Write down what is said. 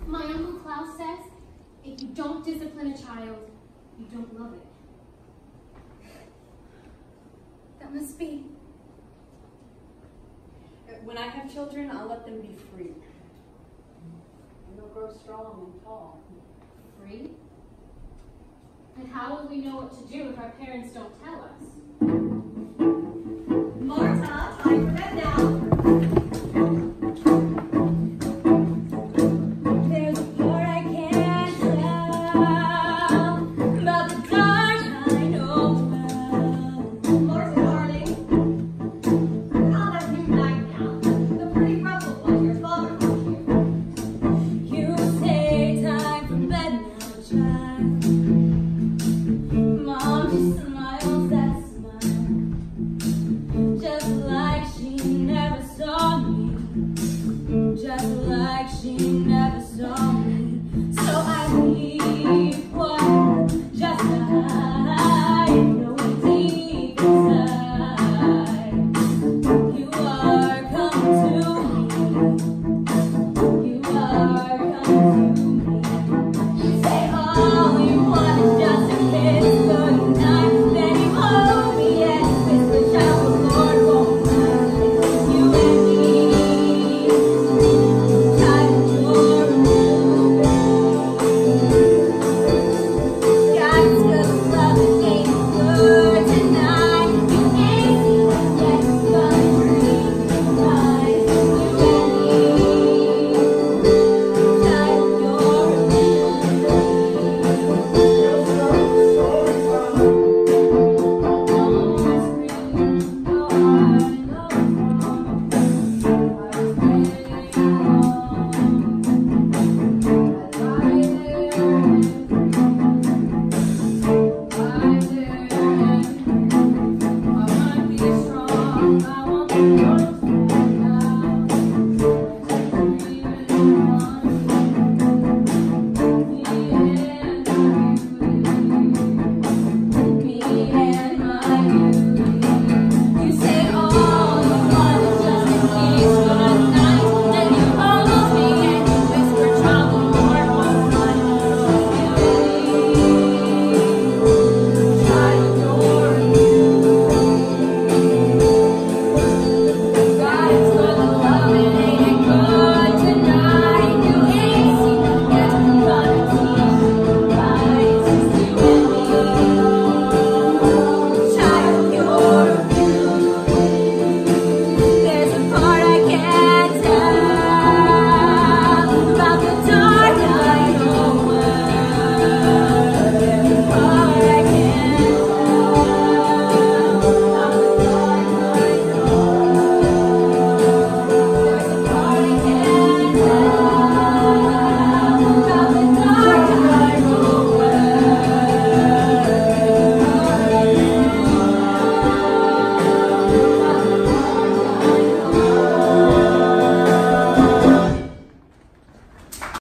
My Uncle Klaus says, if you don't discipline a child, you don't love it. That must be. When I have children, I'll let them be free. And they'll grow strong and tall. Free? And how will we know what to do if our parents don't tell us?